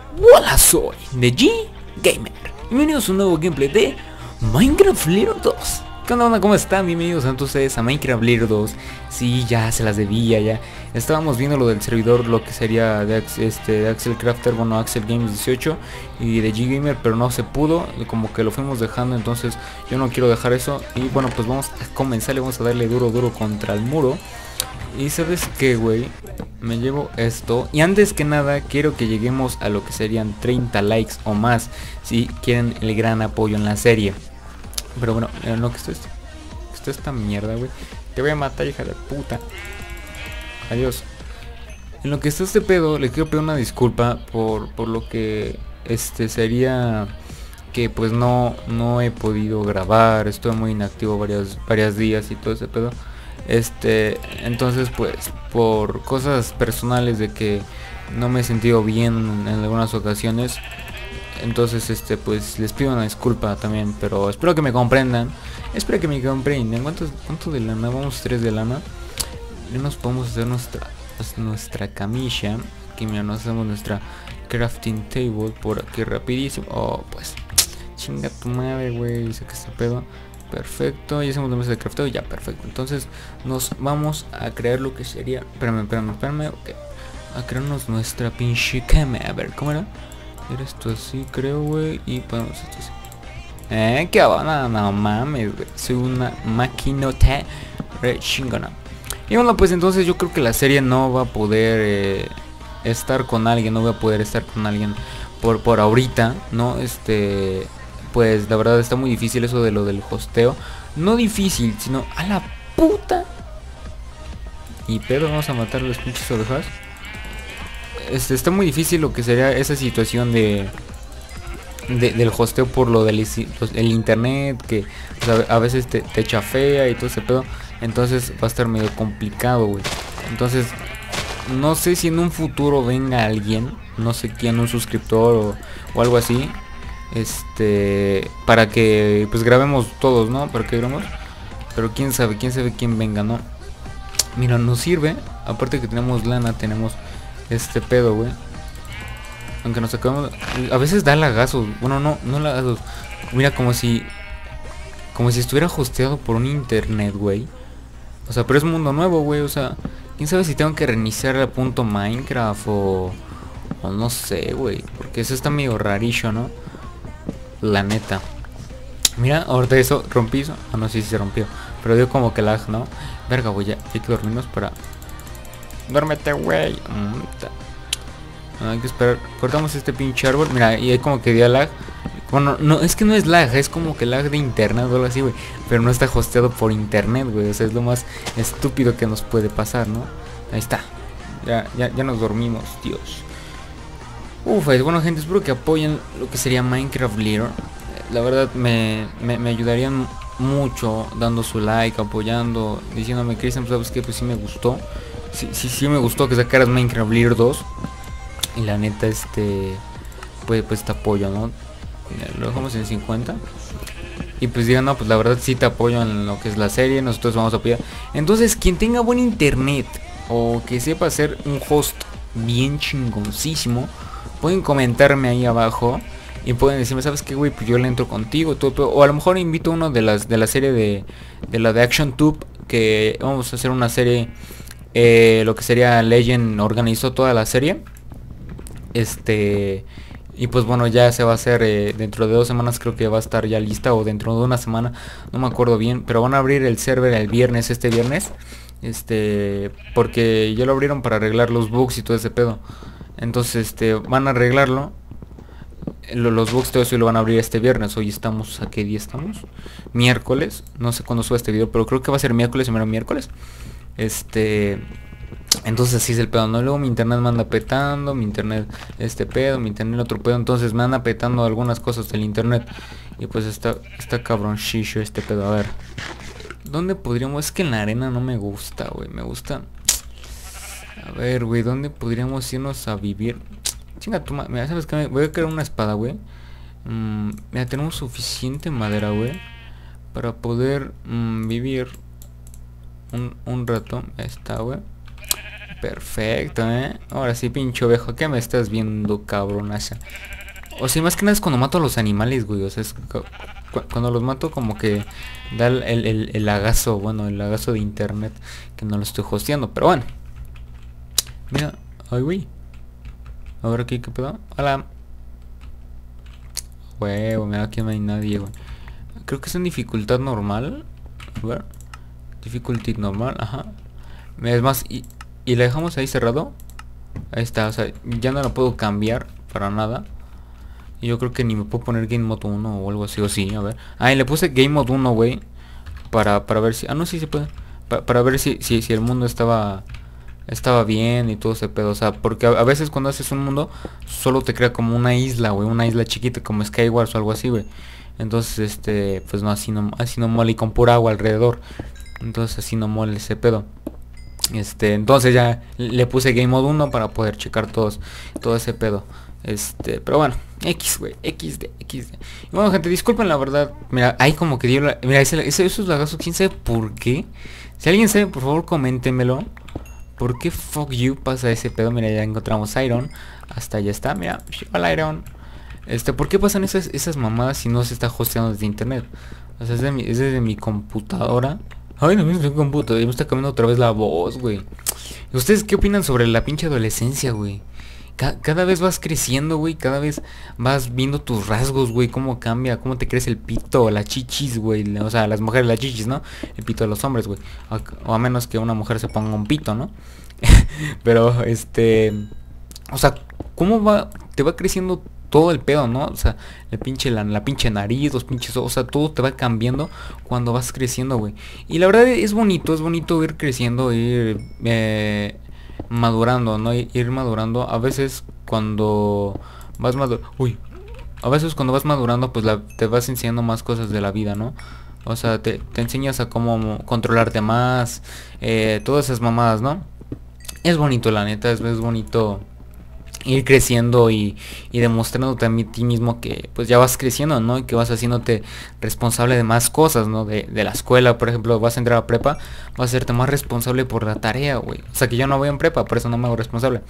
Hola, soy de G Gamer. Bienvenidos a un nuevo gameplay de Minecraft Little 2. ¿Qué onda? ¿Cómo están? Bienvenidos a ustedes a Minecraft Little 2. Sí, ya se las debía, ya. Estábamos viendo lo del servidor, lo que sería de Axel Crafter, bueno, Axel Games 18 y de G Gamer, pero no se pudo, como que lo fuimos dejando, entonces yo no quiero dejar eso. Y bueno, pues vamos a comenzar, le vamos a darle duro contra el muro. Y sabes qué, güey, me llevo esto. Y antes que nada quiero que lleguemos a lo que serían 30 likes o más, si quieren el gran apoyo en la serie. Pero bueno, no, que esto es esta mierda, güey. Te voy a matar, hija de puta. Adiós. En lo que está este pedo, le quiero pedir una disculpa por lo que sería que pues no he podido grabar. Estoy muy inactivo varios días y todo ese pedo. Entonces pues por cosas personales de que no me he sentido bien en algunas ocasiones, entonces pues les pido una disculpa también, pero espero que me comprendan. Espero que me comprendan. ¿Cuánto de lana? Vamos 3 de lana. Ya nos podemos hacer nuestra camilla. Aquí mira, nos hacemos nuestra crafting table por aquí rapidísimo. Oh, pues chinga tu madre, güey, sé que este pedo. Perfecto, ya hacemos la mesa de crafteo, ya, perfecto. Entonces nos vamos a crear lo que sería. Espérame, ok. A crearnos nuestra pinche cama. A ver, ¿cómo era? Era esto así, creo, güey. Y ponemos esto así. Qué bueno, no mames, güey. Soy una maquinota re chingona. Y bueno, pues entonces yo creo que la serie no va a poder estar con alguien. No voy a poder estar con alguien por ahorita, ¿no? Pues la verdad está muy difícil eso de lo del hosteo. No difícil, sino a la puta. Y pero vamos a matar a las pinches ovejas. Está muy difícil lo que sería esa situación del hosteo por lo del el internet, que o sea, a veces te chafea y todo ese pedo. Entonces va a estar medio complicado, güey. Entonces no sé si en un futuro venga alguien, no sé quién, un suscriptor o algo así, para que pues grabemos todos, ¿no? Para que grabemos. Pero quién sabe quién venga, ¿no? Mira, nos sirve. Aparte que tenemos lana, tenemos este pedo, güey. Aunque nos acabamos, a veces da lagazos. Bueno, no lagazos. Mira, como si estuviera hosteado por un internet, güey. O sea, pero es mundo nuevo, güey. O sea, quién sabe si tengo que reiniciar el punto Minecraft o no sé, güey. Porque eso está medio rarillo, ¿no? La neta. Mira, ahorita eso, rompí eso. Ah, no sé si se rompió, pero dio como que lag, ¿no? Verga, güey, ya hay que dormirnos para... Duérmete, güey. Hay que esperar. Cortamos este pinche árbol. Mira, y hay como que dio lag. Bueno, no, es que no es lag, es como que lag de internet o algo así, güey. Pero no está hosteado por internet, güey. O sea, es lo más estúpido que nos puede pasar, ¿no? Ahí está. Ya nos dormimos, Dios. Bueno, gente, espero que apoyen lo que sería Minecraft Little. La verdad me ayudarían mucho dando su like, apoyando, diciéndome, Cristian, pues sabes que pues sí me gustó. Sí me gustó que sacaras Minecraft Little 2. Y la neta, pues te apoyo, ¿no? Lo dejamos en 50. Y pues digan, no, pues la verdad sí te apoyo en lo que es la serie, nosotros vamos a apoyar. Entonces, quien tenga buen internet o que sepa hacer un host bien chingoncísimo, pueden comentarme ahí abajo y pueden decirme, ¿sabes qué, güey? Pues yo le entro contigo, todo, o a lo mejor invito a uno de la serie de la de Action Tube, que vamos a hacer una serie, lo que sería Legend organizó toda la serie. Y pues bueno, ya se va a hacer dentro de 2 semanas, creo que va a estar ya lista, o dentro de una semana, no me acuerdo bien, pero van a abrir el server el viernes, este viernes, porque ya lo abrieron para arreglar los bugs y todo ese pedo. Entonces van a arreglarlo, los bugs, todo eso, y lo van a abrir este viernes. Hoy estamos, ¿a qué día estamos? Miércoles, no sé cuándo suba este video, pero creo que va a ser miércoles, primero miércoles. Entonces así es el pedo, ¿no? Luego mi internet me anda petando, mi internet pedo, mi internet otro pedo. Entonces me anda petando algunas cosas del internet. Y pues está cabroncillo este pedo. A ver, ¿dónde podríamos? Es que en la arena no me gusta, güey. Me gusta. A ver, güey, ¿dónde podríamos irnos a vivir? Chinga tu madre, mira, ¿sabes qué? Voy a crear una espada, güey. Mira, tenemos suficiente madera, güey, para poder vivir un rato. Ahí está, güey. Perfecto, Ahora sí, pinche ovejo, ¿qué me estás viendo, cabronaza? O sea, más que nada es cuando mato a los animales, güey. O sea, es cuando los mato como que da el lagazo, bueno, el lagazo de internet. Que no lo estoy hosteando, pero bueno. Mira, ay, güey. Ahora aquí, ¿qué pedo? Hola. Huevo, mira, aquí no hay nadie, güey. Creo que es en dificultad normal. A ver. Difficulty normal, ajá. Es más, y la dejamos ahí cerrado. Ahí está, o sea, ya no la puedo cambiar para nada. Y yo creo que ni me puedo poner Game Mode 1 o algo así, o sí, a ver. Ah, y le puse Game Mode 1, güey. Para ver si... Ah, no, sí se puede. Para ver si el mundo estaba bien y todo ese pedo. O sea, porque a veces cuando haces un mundo, solo te crea como una isla, güey. Una isla chiquita como Skywars o algo así, güey. Entonces, pues no, así no mola y con pura agua alrededor. Entonces así no mola ese pedo. Entonces ya le puse Game Mode 1 para poder checar todo ese pedo. Pero bueno, X, güey, XD. Y bueno, gente, disculpen la verdad. Mira, hay como que dio mira, esos lagazos, quién sabe por qué. Si alguien sabe, por favor, coméntemelo. ¿Por qué fuck you pasa ese pedo? Mira, ya encontramos Iron. Hasta allá está, mira, hola Iron. ¿Por qué pasan esas mamadas si no se está hosteando desde internet? O sea, es desde mi computadora. Ay, no me estoy computadora, me está cambiando otra vez la voz, güey. ¿Ustedes qué opinan sobre la pinche adolescencia, güey? Cada vez vas creciendo, güey. Cada vez vas viendo tus rasgos, güey. Cómo cambia, cómo te crece el pito, las chichis, güey. O sea, las mujeres las chichis, ¿no? El pito de los hombres, güey. O a menos que una mujer se ponga un pito, ¿no? Pero, o sea, te va creciendo todo el pedo, ¿no? O sea, la pinche nariz, los pinches ojos, o sea, todo te va cambiando cuando vas creciendo, güey. Y la verdad es bonito ir creciendo, ir madurando, ¿no? Ir madurando. A veces cuando vas madurando, pues te vas enseñando más cosas de la vida, ¿no? O sea, te enseñas a cómo controlarte más, todas esas mamadas, ¿no? Es bonito, la neta, es bonito ir creciendo y demostrándote a ti mismo que pues ya vas creciendo, ¿no? Y que vas haciéndote responsable de más cosas, ¿no? De la escuela, por ejemplo, vas a entrar a prepa, vas a hacerte más responsable por la tarea, güey. O sea, que yo no voy en prepa, por eso no me hago responsable.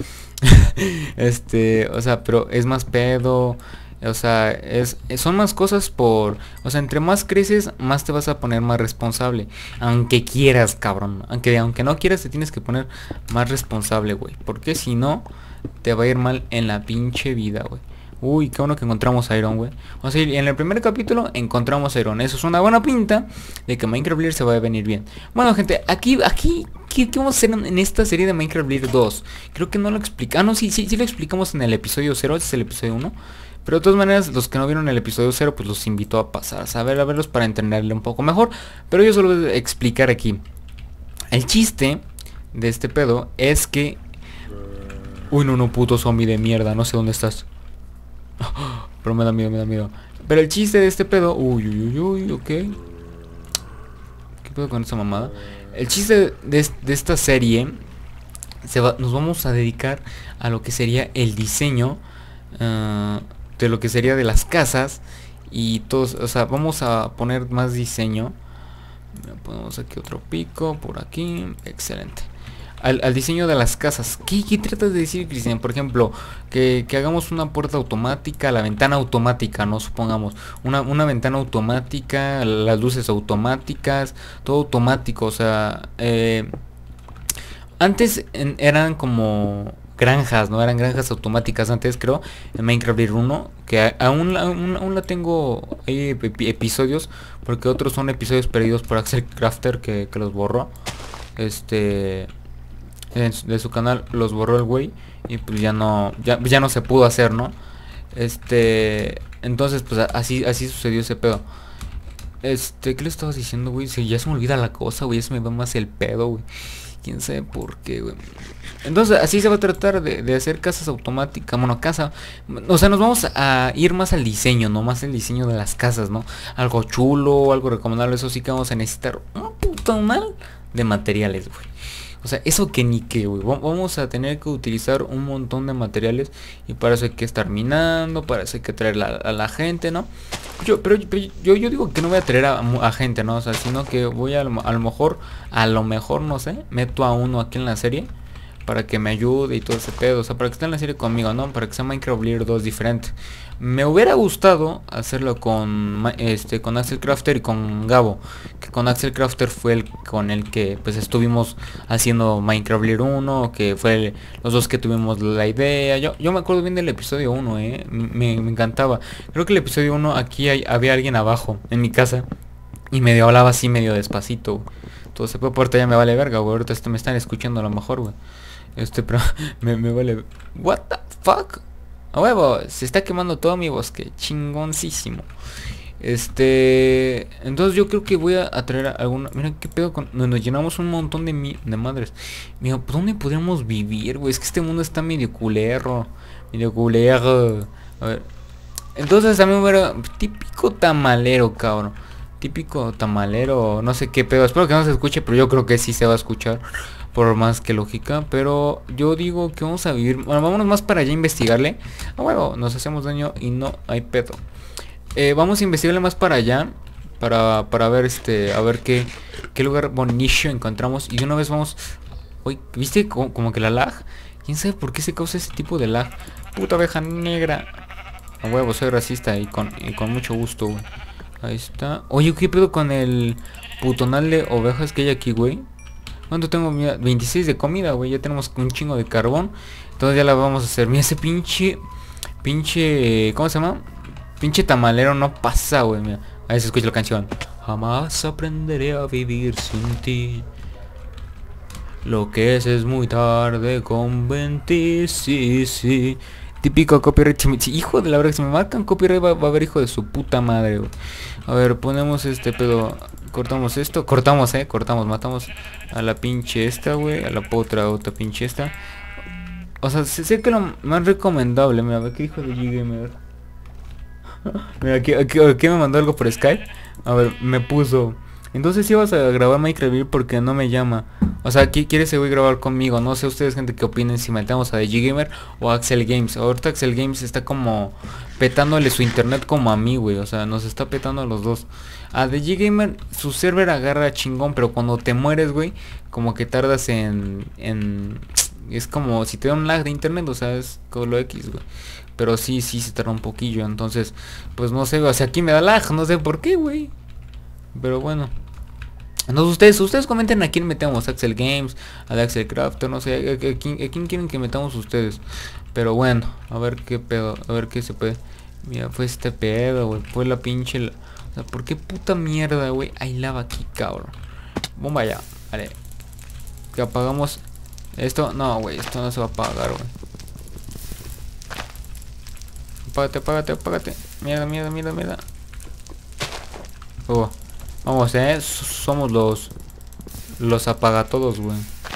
O sea, pero es más pedo. O sea, son más cosas o sea, entre más creces, más te vas a poner más responsable. Aunque quieras, cabrón. Aunque no quieras, te tienes que poner más responsable, güey. Porque si no, te va a ir mal en la pinche vida, güey. Uy, qué bueno que encontramos a Iron, güey. O sea, en el primer capítulo encontramos a Iron. Eso es una buena pinta de que Minecraft Lair se va a venir bien. Bueno, gente, aquí ¿qué vamos a hacer en esta serie de Minecraft Lair 2? Creo que no lo explica. Ah, no, sí lo explicamos en el episodio 0. Este es el episodio 1. Pero de todas maneras, los que no vieron el episodio 0, pues los invito a pasar a verlos para entenderle un poco mejor. Pero yo solo voy a explicar aquí. El chiste de este pedo es que... Uy, no, puto zombie de mierda, no sé dónde estás. Pero me da miedo. Pero el chiste de este pedo... Uy, ok. ¿Qué pedo con esta mamada? El chiste de esta serie... nos vamos a dedicar a lo que sería el diseño... de lo que sería de las casas y todos, o sea, vamos a poner más diseño. Ponemos aquí otro pico por aquí, excelente. Al diseño de las casas. ¿Qué tratas de decir, Cristian? Por ejemplo, que hagamos una puerta automática, la ventana automática, no supongamos, una ventana automática, las luces automáticas, todo automático. O sea, antes eran como granjas, ¿no? Eran granjas automáticas antes, creo, en Minecraft Lair 1, que aún la tengo ahí episodios, porque otros son episodios perdidos por Axel Crafter que los borró. De su canal los borró el güey y pues ya no se pudo hacer, ¿no? Entonces pues así sucedió ese pedo. ¿Qué le estabas diciendo, güey? Ya se me olvida la cosa, güey, ya se me va más el pedo, güey. Quién sabe por qué, güey. Entonces así se va a tratar de hacer casas automáticas. Bueno, o sea, nos vamos a ir más al diseño, no más el diseño de las casas, ¿no? Algo chulo, algo recomendable. Eso sí que vamos a necesitar un puto mal de materiales, güey. O sea, eso que ni qué, güey. Vamos a tener que utilizar un montón de materiales. Y para eso hay que estar minando. Para eso hay que traer a la gente, ¿no? Pero yo digo que no voy a traer a gente, ¿no? O sea, sino que voy a lo mejor, no sé, meto a uno aquí en la serie para que me ayude y todo ese pedo, o sea, para que esté en la serie conmigo, ¿no? Para que sea Minecraft Lair 2 diferente. Me hubiera gustado hacerlo con Axel Crafter y con Gabo, que con Axel Crafter fue el con el que pues estuvimos haciendo Minecraft Lair 1, que fue los dos que tuvimos la idea. Yo me acuerdo bien del episodio 1, me encantaba. Creo que el episodio 1 aquí había alguien abajo en mi casa y medio hablaba así medio despacito. Entonces, pues ahorita ya me vale verga, güey. Ahorita me están escuchando a lo mejor, güey. Pero me vale. What the fuck? A huevo, se está quemando todo mi bosque. Chingoncísimo. Entonces yo creo que voy a traer alguna. Mira qué pedo con. Nos llenamos un montón de madres. Mira, ¿por dónde podríamos vivir, güey? Es que este mundo está medio culero. Medio culero. A ver. Entonces también era típico tamalero, cabrón. Típico tamalero, no sé qué pedo. Espero que no se escuche, pero yo creo que sí se va a escuchar. Por más que lógica. Pero yo digo que vamos a vivir. Bueno, vámonos más para allá a investigarle. Ah, bueno, nos hacemos daño y no hay pedo. Vamos a investigarle más para allá. Para ver a ver qué lugar bonito encontramos. Y de una vez vamos. Uy, ¿viste como que la lag? ¿Quién sabe por qué se causa ese tipo de lag? Puta oveja negra. A huevo, soy racista y con mucho gusto, güey. Ahí está. Oye, ¿qué pedo con el putonal de ovejas que hay aquí, güey? ¿Cuánto tengo? Mira, 26 de comida, güey. Ya tenemos un chingo de carbón. Entonces ya la vamos a hacer. Mira, ese pinche... ¿Cómo se llama? Pinche tamalero no pasa, güey. Mira, ahí se escucha la canción. Jamás aprenderé a vivir sin ti. Lo que es muy tarde con 20, sí, sí. Típico copyright. Hijo de la verdad, que si me marcan copyright va a haber hijo de su puta madre, güey. A ver, ponemos pedo. Cortamos esto. Cortamos, matamos a la pinche esta, güey. A la otra pinche esta. O sea, sé que lo más recomendable. Mira, a ver qué hijo de G-Gamer. Mira, aquí me mandó algo por Skype. A ver, me puso. Entonces si vas a grabar Minecraft porque no me llama. O sea, aquí quiere ese güey grabar conmigo. No sé ustedes, gente, que opinen si metemos a The G-Gamer o a Axel Games. Ahorita Axel Games está como petándole su internet como a mí, güey. O sea, nos está petando a los dos. A The G-Gamer su server agarra chingón, pero cuando te mueres, güey, como que tardas en... Es como si te da un lag de internet, o sea, es con lo X, güey. Pero sí se tarda un poquillo. Entonces, pues no sé, o sea, aquí me da lag, no sé por qué, güey. Pero bueno. Entonces ustedes comenten a quién metemos. Axel Games, a Axel Crafter, no sé, a quién quieren que metamos ustedes. Pero bueno, a ver qué pedo, a ver qué se puede. Mira, fue este pedo, güey. Fue la pinche... O sea, ¿por qué puta mierda, güey? Hay lava aquí, cabrón. Bomba ya, vale. Que apagamos esto. No, güey, esto no se va a apagar, güey. Apágate. Mierda. Oh. Vamos, somos los apagatodos, güey.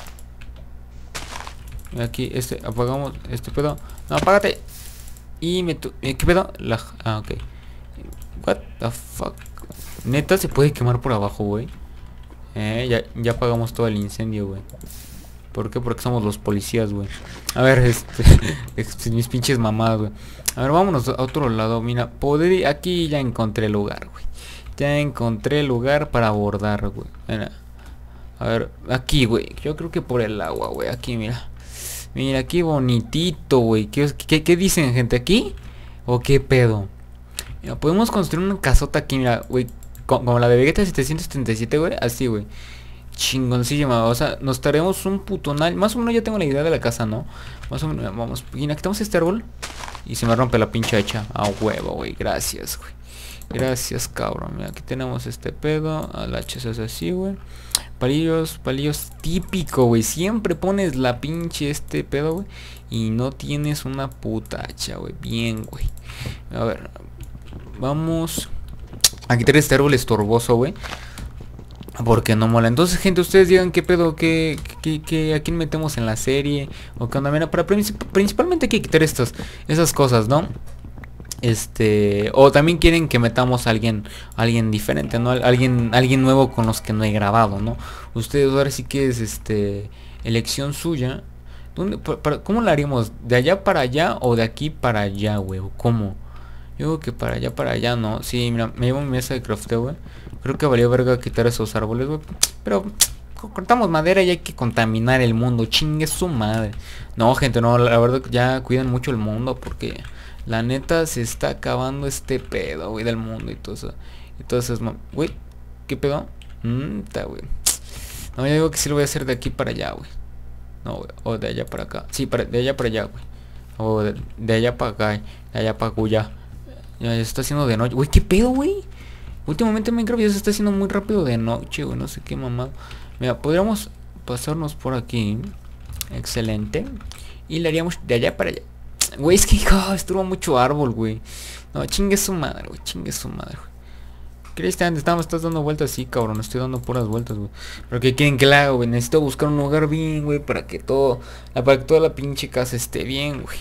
Aquí, apagamos este pedo. No, apágate. Y ¿qué pedo? Ok. What the fuck. Neta se puede quemar por abajo, güey. Ya apagamos todo el incendio, güey. ¿Por qué? Porque somos los policías, güey. A ver, mis pinches mamadas, güey. A ver, vámonos a otro lado. Mira, aquí ya encontré el lugar, güey. Ya encontré el lugar para abordar, güey. Mira. A ver, aquí, güey. Yo creo que por el agua, güey. Aquí, mira. Mira, aquí bonitito, güey. ¿Qué dicen, gente? ¿Aquí? ¿O qué pedo? Mira, podemos construir una casota aquí, mira, güey. Como la de Vegeta 737, güey. Así, güey. Chingoncísima. O sea, nos traemos un putonal. Más o menos ya tengo la idea de la casa, ¿no? Más o menos, vamos. Mira, quitamos este árbol. Y se me rompe la pinche hacha. A huevo, güey. Gracias, güey. Gracias, cabrón. Mira, aquí tenemos este pedo. Al hacha es así, güey. Palillos típico, güey. Siempre pones la pinche pedo, güey. Y no tienes una puta hacha, güey. Bien, güey. A ver. Vamos a quitar este árbol estorboso, güey. Porque no mola. Entonces, gente, ustedes digan qué pedo, a quién metemos en la serie. O qué onda. Mira, principalmente hay que quitar esas cosas, ¿no? O también quieren que metamos a alguien diferente, ¿no? Alguien nuevo con los que no he grabado, ¿no? Ustedes ahora sí que es elección suya. ¿Cómo la haríamos? ¿De allá para allá o de aquí para allá, güey? ¿Cómo? Yo digo que para allá, ¿no? Sí, mira, me llevo mi mesa de crafteo, güey. Creo que valió verga quitar esos árboles, güey. Pero cortamos madera y hay que contaminar el mundo. Chingue su madre. No, gente, no, la verdad ya cuidan mucho el mundo porque la neta se está acabando este pedo, güey, del mundo y todo eso. Y todo eso es, güey, ¿qué pedo? Está, güey. No, yo digo que sí lo voy a hacer de aquí para allá, güey. No, güey, o de allá para acá. Sí, de allá para allá, güey. O de allá para acá, de allá para allá. Ya se está haciendo de noche. Güey, ¿qué pedo, güey? Últimamente Minecraft ya se está haciendo muy rápido de noche, güey. No sé qué mamá. Mira, podríamos pasarnos por aquí. Excelente. Y le haríamos de allá para allá. Güey, es que estuvo mucho árbol, güey. No, chingue su madre, güey. Chingue su madre, güey. Cristian, estás dando vueltas, sí, cabrón. Estoy dando puras vueltas, güey. Pero ¿qué quieren que la haga, güey? Necesito buscar un lugar bien, güey. Para que toda la pinche casa esté bien, güey.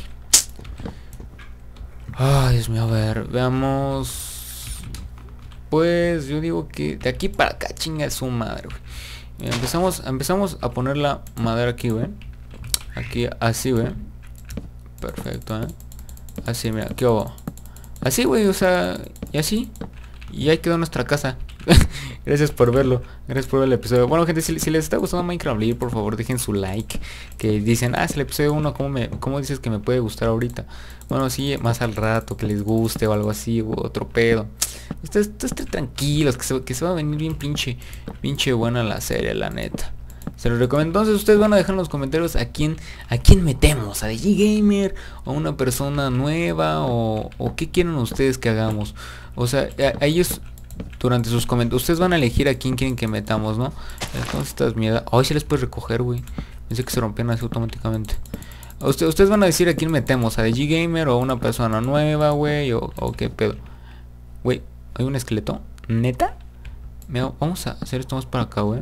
Ay, Dios mío, a ver, veamos. Pues yo digo que de aquí para acá, chinga su madre, güey. Empezamos a poner la madera aquí, güey. Aquí, así, güey. Perfecto, así, mira, ¿qué hago? Así, güey, o sea, y así. Y ahí quedó nuestra casa. Gracias por verlo. Gracias por ver el episodio. Bueno, gente, si les está gustando Minecraft League, por favor dejen su like. Que dicen, es el episodio 1, ¿cómo dices que me puede gustar ahorita? Bueno, sí, más al rato, que les guste o algo así, o otro pedo. Ustedes estén tranquilos, que se va a venir bien pinche buena la serie, la neta. Se los recomiendo. Entonces ustedes van a dejar en los comentarios a quién metemos, a DJ Gamer, o a una persona nueva, o qué quieren ustedes que hagamos. O sea, a ellos durante sus comentarios, ustedes van a elegir a quién quieren que metamos, ¿no? Entonces estas mierdas. Ay, se les puede recoger, güey. Pensé que se rompían así automáticamente. Ustedes van a decir a quién metemos, a DJ Gamer o a una persona nueva, güey, o qué pedo. Güey, hay un esqueleto. ¿Neta? Mira, vamos a hacer esto más para acá, güey.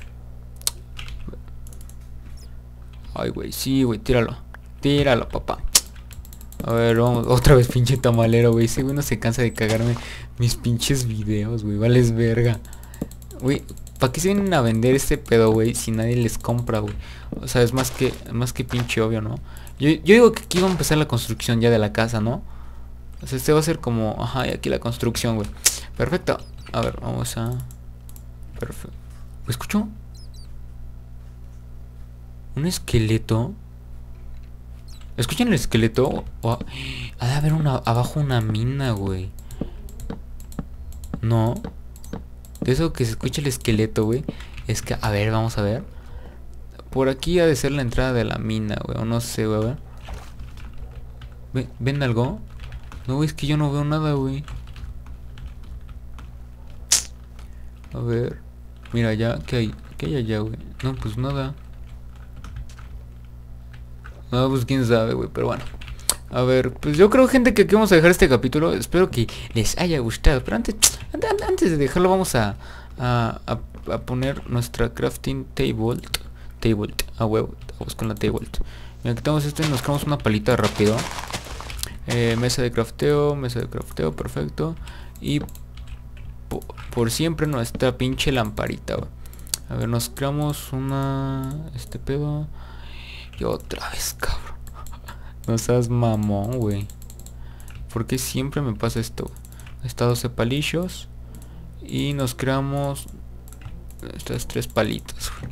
Ay, güey, sí, güey, tíralo. Tíralo, papá. A ver, vamos, otra vez pinche tamalero, güey. Ese güey no se cansa de cagarme mis pinches videos, güey. Vales verga. Güey, ¿para qué se vienen a vender este pedo, güey? Si nadie les compra, güey. O sea, es más que pinche obvio, ¿no? Yo digo que aquí va a empezar la construcción ya de la casa, ¿no? O sea, este va a ser como, ajá, y aquí la construcción, güey. Perfecto. A ver, vamos a... Perfecto. ¿Escucho? ¿Un esqueleto? ¿Escuchan el esqueleto? Ha de haber abajo una mina, güey. No. De eso que se escucha el esqueleto, güey. Es que, a ver, vamos a ver. Por aquí ha de ser la entrada de la mina, güey. O no sé, güey, a ver. ¿Ven algo? No, es que yo no veo nada, güey. A ver. Mira allá, ¿qué hay? ¿Qué hay allá, güey? No, pues nada. No, pues quién sabe, güey, pero bueno. A ver, pues yo creo, gente, que aquí vamos a dejar este capítulo. Espero que les haya gustado. Pero antes de dejarlo vamos a poner nuestra crafting table. A huevo, vamos con la table. Mira, quitamos esto y nos creamos una palita rápido. Mesa de crafteo, perfecto. Y por siempre nuestra pinche lamparita, güey. A ver, nos creamos este pedo. Y otra vez, cabrón. No seas mamón, güey. ¿Por qué siempre me pasa esto? Está 12 palillos. Y nos creamos estas 3 palitas, güey.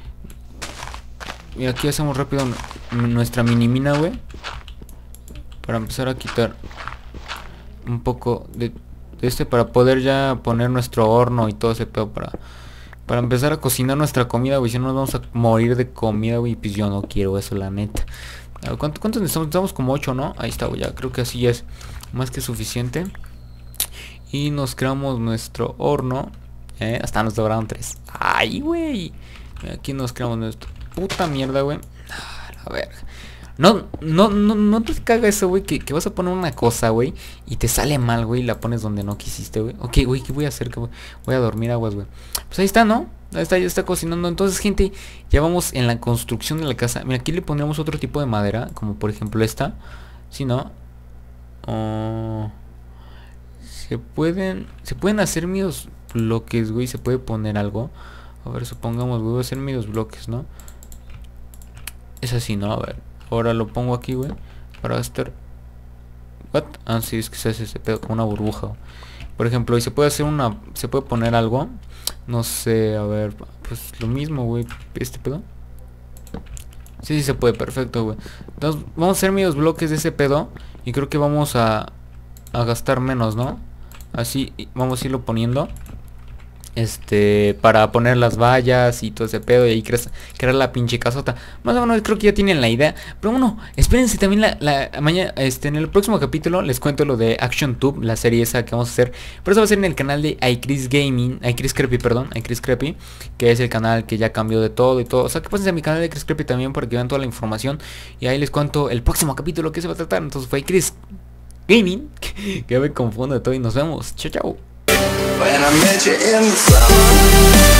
Y aquí hacemos rápido nuestra mini mina, güey. Para empezar a quitar un poco de este, para poder ya poner nuestro horno y todo ese pedo para empezar a cocinar nuestra comida, güey. Si no nos vamos a morir de comida, güey. Pues yo no quiero eso, la neta. A ver, ¿cuántos necesitamos? Necesitamos como 8, ¿no? Ahí está, güey. Ya creo que así ya es más que suficiente. Y nos creamos nuestro horno. Hasta nos sobraron 3. Ay, güey. Aquí nos creamos nuestro... Puta mierda, güey. A ver. No te caga eso, güey, que vas a poner una cosa, güey, y te sale mal, güey, y la pones donde no quisiste, güey. Ok, güey, ¿qué voy a hacer? Voy a dormir aguas, güey. Pues ahí está, ¿no? Ahí está, ya está cocinando. Entonces, gente, ya vamos en la construcción de la casa. Mira, aquí le pondríamos otro tipo de madera, como por ejemplo esta. ¿Sí, no? Se pueden hacer medios bloques, güey. Se puede poner algo. A ver, supongamos, güey, voy a hacer medios bloques, ¿no? Es así, ¿no? A ver. Ahora lo pongo aquí, güey. Para estar... ¿What? Ah, sí, es que se hace ese pedo con una burbuja. Por ejemplo, y se puede hacer se puede poner algo No sé, a ver, pues lo mismo, güey. Este pedo. Sí, sí se puede, perfecto, güey. Entonces, vamos a hacer medios bloques de ese pedo. Y creo que vamos a gastar menos, ¿no? Así, vamos a irlo poniendo. Para poner las vallas y todo ese pedo. Y ahí crear la pinche casota. Más o menos creo que ya tienen la idea. Pero bueno, espérense también mañana, en el próximo capítulo les cuento lo de Action Tube, la serie esa que vamos a hacer. Pero eso va a ser en el canal de iCris Gaming, iCris Creepy, perdón, iCris Creepy, que es el canal que ya cambió de todo y todo. O sea, que pasen a mi canal de iCris Creepy también para que vean toda la información. Y ahí les cuento el próximo capítulo que se va a tratar. Entonces fue iCris Gaming, que me confundo de todo y nos vemos. Chao, chao. When I met you in the summer.